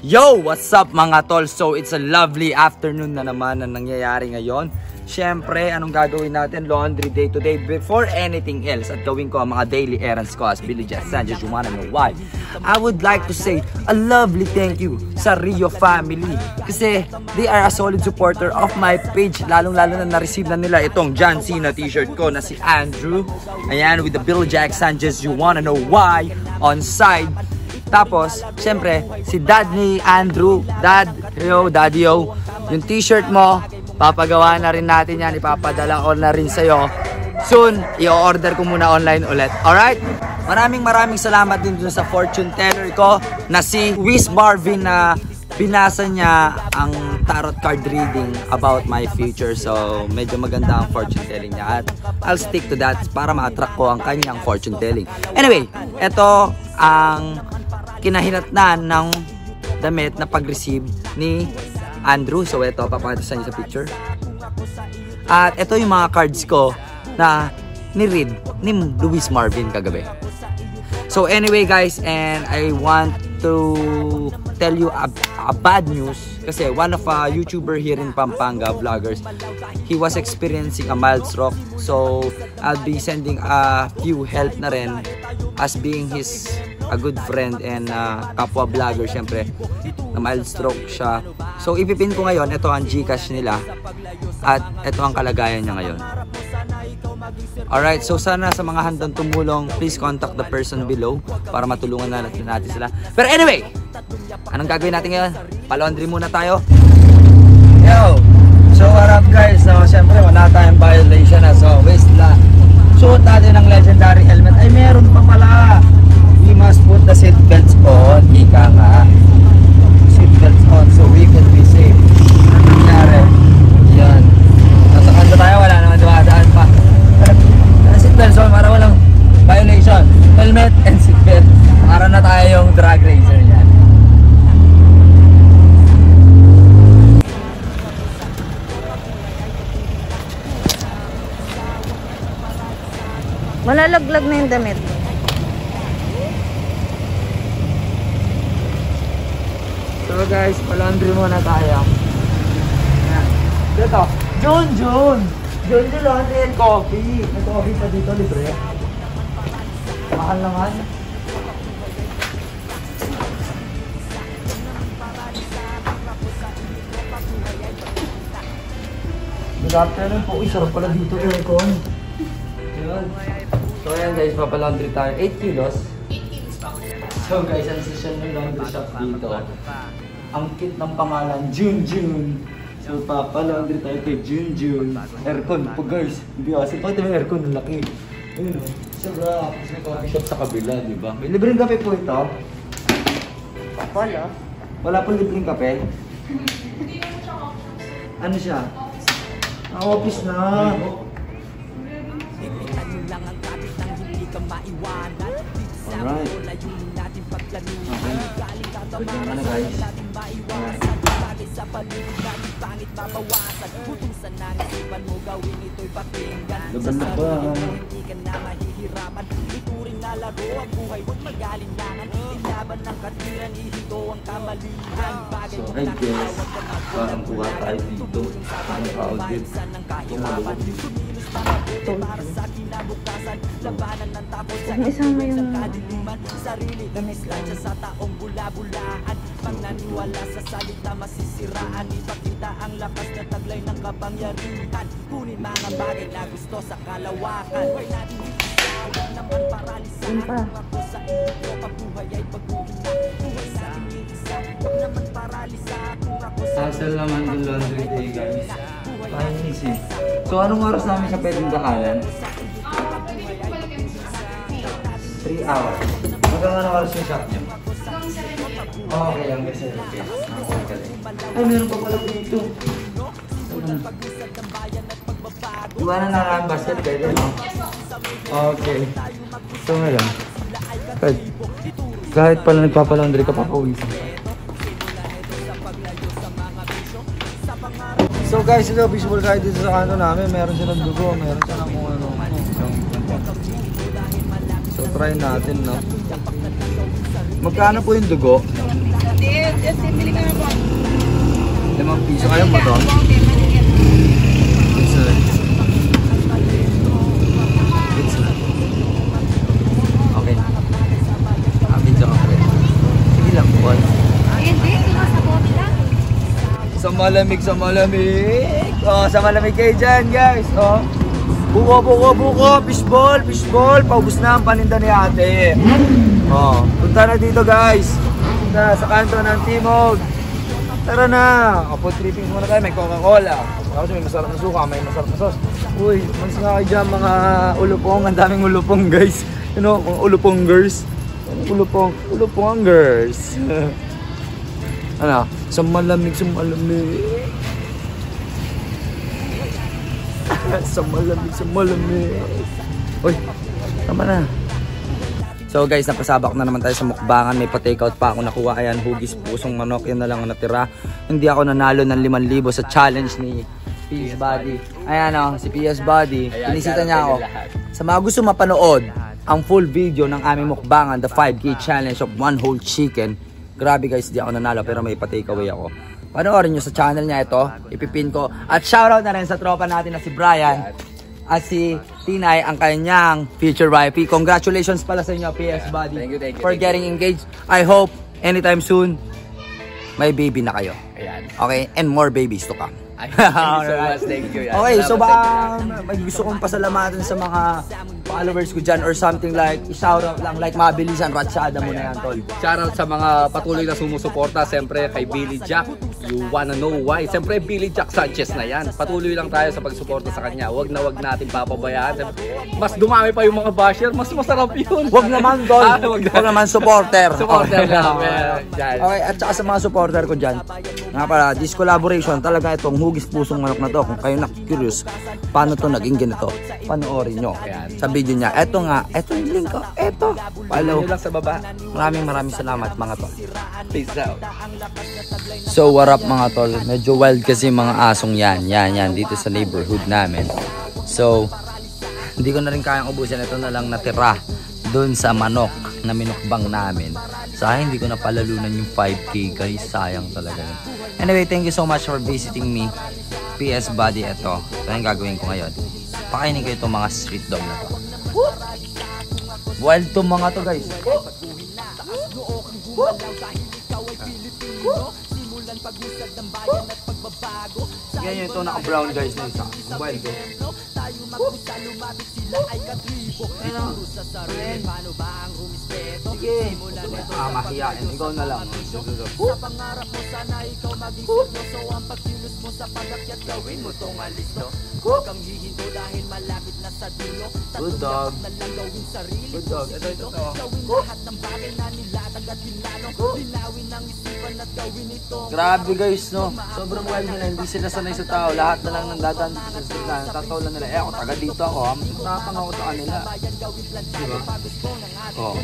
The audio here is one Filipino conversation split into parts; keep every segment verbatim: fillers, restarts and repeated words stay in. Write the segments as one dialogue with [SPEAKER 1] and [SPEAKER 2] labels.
[SPEAKER 1] Yo! What's up mga tol? So it's a lovely afternoon na naman na nangyayari ngayon. Siyempre, anong gagawin natin? Laundry day today before anything else. At gawin ko ang mga daily errands ko as Billy Jess Sanchez. You wanna know why? I would like to say a lovely thank you sa Rio family. Kasi they are a solid supporter of my page. Lalong lalo na na-receive na nila itong John Cena t-shirt ko na si Andrew. Ayan, with the Billy Jack Sanchez. You wanna know why? On side. Tapos, syempre, si dad ni Andrew, dad, yo, daddy yo, yung t-shirt mo, papagawa na rin natin yan, ipapadala ko na rin sa'yo. Soon, i-order ko muna online ulit. Alright? Maraming maraming salamat din dun sa fortune teller ko na si Wiz Marvin na binasa niya ang tarot card reading about my future. So, medyo maganda ang fortune telling niya at I'll stick to that para ma-attract ko ang kanyang fortune telling. Anyway, ito ang kinahinatnan ng damit na pag-receive ni Andrew. So ito, papakita sa inyo sa picture. At ito yung mga cards ko na ni-read ni Luis Marvin kagabi. So anyway guys, and I want to tell you a, a bad news. Kasi one of a YouTuber here in Pampanga, vloggers, he was experiencing a mild stroke. So I'll be sending a few help na rin as being his a good friend and uh, kapwa vlogger syempre na mild stroke siya. So ipipin ko ngayon, ito ang Gcash nila at ito ang kalagayan niya ngayon. Alright, so sana sa mga handang tumulong, please contact the person below para matulungan na natin, natin sila. Pero anyway, anong gagawin natin ngayon? Pa-laundry muna tayo. Yo! So what up guys? So syempre wala tayong violation na, so waste la. Suot natin ang legendary helmet. Ay meron pa pala! We must put the seatbelts on. Ika nga. Seatbelts on so we can be safe. Ano nangyari? Yan. Nasa kanto tayo, wala naman dumadaan pa. Seatbelts on para walang violation. Helmet and seatbelt. Para na tayo yung drag racer yan.
[SPEAKER 2] Malalaglag na yung damit.
[SPEAKER 1] So guys, pa-laundry muna tayo. Ayan. Dito, Jun Jun! Jun Jun laundry and coffee. May coffee pa dito, libre. Mahal naman. Good afternoon po. Uy, sarap pala dito aircon. Ayan. So ayan guys, pa-laundry tayo. eight kilos. So guys, ang session ng laundry shop dito. Ang kit ng pangalan, Jun Jun. So papa-laundry tayo kay Jun Jun. Aircon po guys. Hindi kasi pati may aircon ng laki. Ayun o. Sarap. Kasi may coffee shop sa kabila, di ba? May libreng kape po ito.
[SPEAKER 2] Wala.
[SPEAKER 1] Wala po libreng kape? Ano siya? Ang office na. Alright. Okay. Good naman na guys. Alright. Laban na ba? So I guess, parang kuha tayo dito. Ang ka-audit. Tumalawag dito.
[SPEAKER 2] Ang isang may yung damit
[SPEAKER 3] Panganiwala sa salita masisiraan, ipakita ang lakas na taglay ng kapangyarihan. Kunin mga bagay na gusto sa kalawakan. Huwag natin huwag naman paralisahan. Kung ako sa iyo, pagbuhay ay pagbuhina. Buhay sa ating isa, huwag naman paralisahan. Kung ako sa iyo,
[SPEAKER 1] Hassle naman yung laundry day guys. Panis eh. So anong oras namin sa pwedeng dakalan? three hours. Magkano na oras yung shop niyo? Okay lang kasi. Okay. Ay, meron pa pala dito. Iwanan na lang ang basket kayo, no? Okay. So ngayon, kahit, kahit pala nagpapalaundry ka, papawisan ka. So guys, ito visual kayo dito sa ano namin. Meron silang dugo, meron silang kung ano. So try natin, no? Magkano po yung dugo?
[SPEAKER 2] Yes, bili ka na po.
[SPEAKER 1] Limang piso. Ayaw mo to? It's a... It's a... Okay. Amin sa kapre. Sige lang po.
[SPEAKER 2] Hindi, sila sa bote lang.
[SPEAKER 1] Sa malamig, sa malamig. Oh, sa malamig kayo dyan, guys. Oh. Buko, buko, buko. Fishball, fishball. Paubos na ang paninda ni ate. Oh, punta na dito, guys. Punta sa kanto ng Timog. Tara na. O, food tripping muna tayo. May Coca-Cola. Tapos may masarap na suka, may masarap na sauce. Uy, mas nga kayo dyan, mga ulupong. Ang daming ulupong, guys. You know, ulupong girls. Ulupong, ulupong girls. Ano? Sa malamig, sa malamig. Sa malamig, sa malamig. Uy, tama na. So guys, napasabak na naman tayo sa mukbangan. May pa-takeout pa ako nakuha. Ayan, hugis pusong manok. Yan na lang ang natira. Hindi ako nanalo ng limang libo sa challenge ni P S Buddy. Ayan o, si P S Buddy. Pinisita niya ako. Sa mga gusto mapanood ang full video ng aming mukbangan, the five K challenge of one whole chicken. Grabe guys, di ako nanalo pero may pa-takeaway ako. Panoorin nyo sa channel niya ito. Ipipin ko. At shoutout na rin sa tropa natin na si Brian. At si Tinay, ang kanyang future wifey. Congratulations pala sa inyo, P S Buddy.
[SPEAKER 4] Thank you, thank you,
[SPEAKER 1] for
[SPEAKER 4] thank
[SPEAKER 1] getting you. engaged. I hope anytime soon, may baby na kayo.
[SPEAKER 4] Ayan.
[SPEAKER 1] Okay? And more babies to come.
[SPEAKER 4] Ay, thank you so much. Thank you. Yan.
[SPEAKER 1] Okay, so
[SPEAKER 4] Salamat,
[SPEAKER 1] baka
[SPEAKER 4] thank you.
[SPEAKER 1] may gusto kong pasalamatan sa mga followers ko dyan or something like, i-shoutout lang, like mabilisan, ratsyada mo na yan, tol.
[SPEAKER 4] Shoutout sa mga patuloy na sumusuporta. Siyempre kay Billy Jack. You wanna know why? Siyempre Billy Jack Sanchez na yan. Patuloy lang tayo sa pagsuporta sa kanya. Huwag na huwag natin papabayaan. Mas dumami pa yung mga basher. Mas masarap yun.
[SPEAKER 1] Huwag naman, tol.
[SPEAKER 4] Ah, wag na.
[SPEAKER 1] Huwag naman, supporter.
[SPEAKER 4] Supporter
[SPEAKER 1] Okay.
[SPEAKER 4] namin. Yan.
[SPEAKER 1] Okay, at saka sa mga supporter ko dyan, nga pala, this collaboration, talaga itong hugis pusong manok na to. Kung kayo na-curious, paano to naging ganito, panoorin nyo sa video niya. Eto nga, eto yung link ko. Eto, follow.
[SPEAKER 4] Yun lang sa baba.
[SPEAKER 1] Maraming maraming salamat mga tol.
[SPEAKER 4] Peace out.
[SPEAKER 1] So what up mga tol, medyo wild kasi mga asong yan, yan, yan, dito sa neighborhood namin. So, hindi ko na rin kayang ubusin, ito na lang natira dun sa manok na minukbang namin. Sayang hindi ko na palalunan yung five K guys, sayang talaga yun. Anyway, thank you so much for visiting me, P S Buddy. Ito, ito yung gagawin ko ngayon. Pakainin ko itong mga street dog na to. Wild to mga to guys. Ganyan ito, naka-brown guys na isa. Wild to. Sige. Ah, mahiyain. Ikaw na lang. Sa pangarap mo sana ikaw maging seryoso. Ang pagkilos mo sa pag-akyat gawin mo tong alisto. Huwag kang hihinto dahil malapit na sa dulo. Good dog. Good dog. Ito, ito, ito. Gawin lahat ng bagay na nilatag at hinlano. Linawin ang isipan at gawin ito. Grabe guys, no? Sobrang wild nila. Hindi sila sanay sa tao. Lahat na lang nandadaan sa street na. Tataw lang nila. Eh ako, taga dito ako. Nakakang ako sa kanila. Diba? Oh.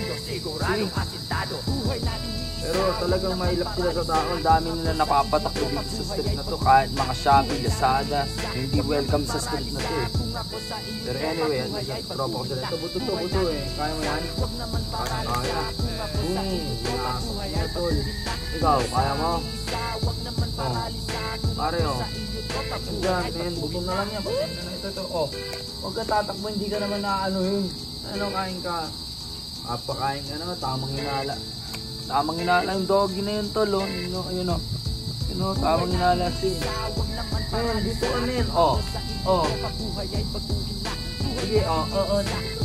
[SPEAKER 1] Pero talagang mahilap sila sa tao. Ang dami nila napapatakbo dito sa street na to. Kahit mga Shopee, Lazada, hindi welcome sa street na to eh. Pero anyway, ano siya, tropa ko sila. Ito, buto to, buto eh. Kaya mo yan? Kaya, kaya. Boom! Kaya, tol. Ikaw, kaya mo? Oh. Pare oh. Diyan, men. Gutom na lang yan. Ito, ito, oh. Huwag ka tatakbo, hindi ka naman naaanuhin. Ano, kain ka? Kapakain ka naman, tamang hinala. Tamang hinala yung doggy na yun, tol, oh. Yun, oh, yun, oh. Yun, oh, tamang hinala siya. Ayun, dito, ano yun? Oh, oh. Sige, oh, oh, oh.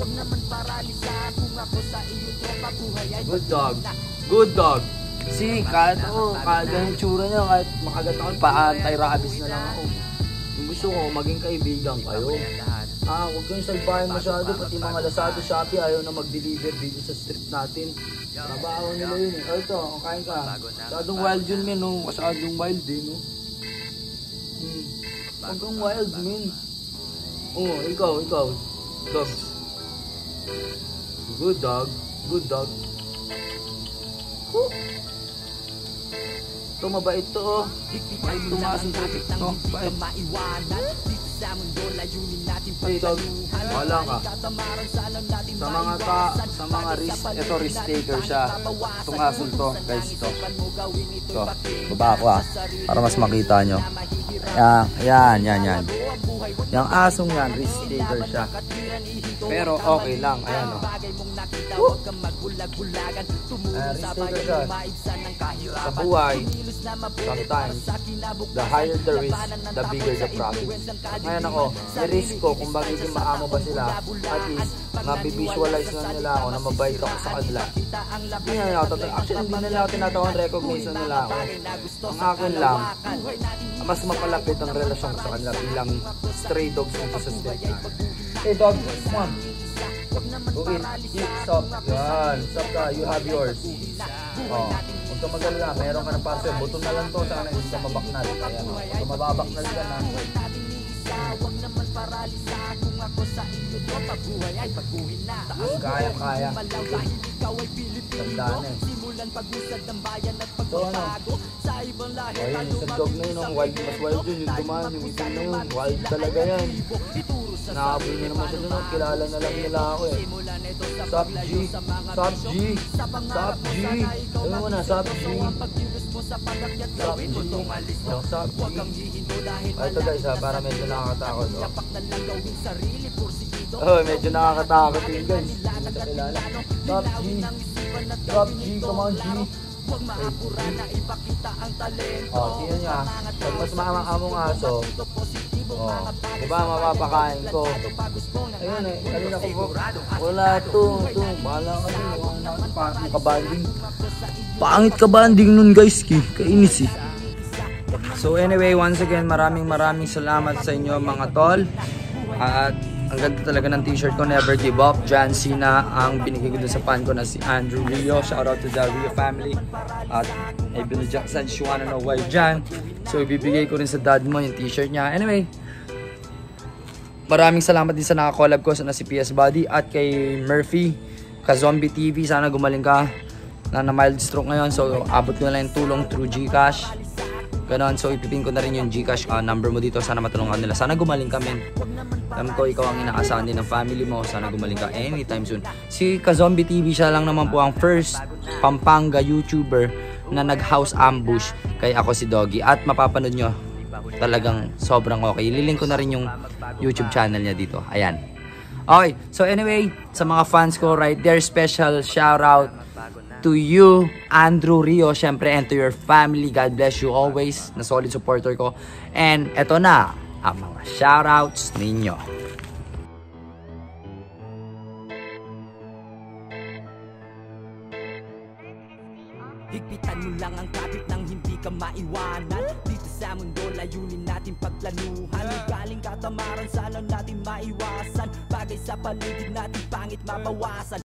[SPEAKER 1] Good dog. Good dog. See, kahit ako, kahit ganyan tsura niya, kahit makagat ako, pa-anti-rabies na lang ako. Yung gusto ko, maging kaibigan kayo. Ah, huwag kayong salbahin masyado, pati mga Lazada, Shopee, ayaw na mag-deliver dito sa street natin. Trabaho nila yun eh. Oh, ito, kain ka. Masyadong wild yun, men, no? Masyadong wild din, no? Hmm. Huwag kang wild, men. Oh, ikaw, ikaw. Dog. Good dog. Good dog. Woo! Ito, mabait to, oh. Mabait tumaas yung traffic, no? Mabait. Hey dog, wala ka. Sa mga ta, sa mga risk, ito risk taker siya. Itong asul to, guys, ito. Ito, baba ako ah, para mas makita nyo. Yan, yan, yan, yan. Yung asong yan, risk taker siya. Pero okay lang, ayan o. Oh. Uh, risk taker siya. Sa buhay, sometimes, the higher the risk, the bigger the profit. Ngayon ako, i-risk ko kung bakit maamo ba sila, at least, mabivisualize na nila ako na mabait ako sa kanila. Hindi na nila ako, actually hindi na nila ako tinatawag recognition nila ako. Ang akin lang, mas mapalapit ang relasyon ko sa kanila bilang stray dogs nito sa street na. Hey dog, come on. Go in, eat, stop. Yan, stop ka, you have yours. Oh, huwag ka mag-alala, meron ka ng parcel. Buto na lang to, sana hindi ka mabaknal. Ayan o, kung mababaknal ka na. Ang kaya-kaya. Tandaan eh. So ano? Ayun, isang dog na yun, wild, mas wild yun, yung dumaan, yung itim na yun, wild talaga yan. Nakaboy niya naman sa dunod, kilala na lang nila ako eh. Sup G, Sup G, Sup G, sabi mo na, Sup G, Sup G, Sup G. Ito guys ha, para medyo nakakatakot oh. Oh, medyo nakakatakot yun guys, hindi mo siya kilala. Sup G, Sup G, come on G. Oh, tingnan nyo ha, pag mas maamang-among aso, oh, diba mapapakain ko. Ayun eh, kanina ko po, wala to, to, bahala ka din, wala na kabanding. Pangit kabanding nun guys, kainis eh. So anyway, once again, maraming maraming salamat sa inyo mga tol. At ang ganda talaga ng t-shirt ko, Never Give Up. John Cena ang binigay ko dun sa fan ko na si Andrew Rio. Shout out to the Rio family. At ay Billy Jackson, you wanna know why John. So ibibigay ko rin sa dad mo yung t-shirt niya. Anyway, maraming salamat din sa nakakollab ko sa na si P S Buddy at kay Murphy Ka-Zombie T V. Sana gumaling ka na na mild stroke ngayon. So abot ko na lang yung tulong through Gcash. Ganon, so ipipin ko na rin yung Gcash uh, number mo dito. Sana matulungan nila. Sana gumaling ka men. Alam ko ikaw ang inaasahan din ng family mo. Sana gumaling ka anytime soon. Si Ka-Zombie T V siya lang naman po ang first Pampanga YouTuber na nag-house ambush kay Ako Si Doggy. At mapapanood nyo, talagang sobrang okay. Ililink ko na rin yung YouTube channel niya dito. Ayan. Okay, so anyway, sa mga fans ko right there, special shout out to you, Andrew Rio, syempre, and to your family. God bless you always, na solid supporter ko. And eto na ang mga shoutouts ninyo.
[SPEAKER 3] Higpitan mo lang ang kapit nang hindi ka maiwanan. Dito sa mundo, layunin natin pagplanuhan. Galing katamaran, sana natin maiwasan. Bagay sa paligid natin, pangit mabawasan.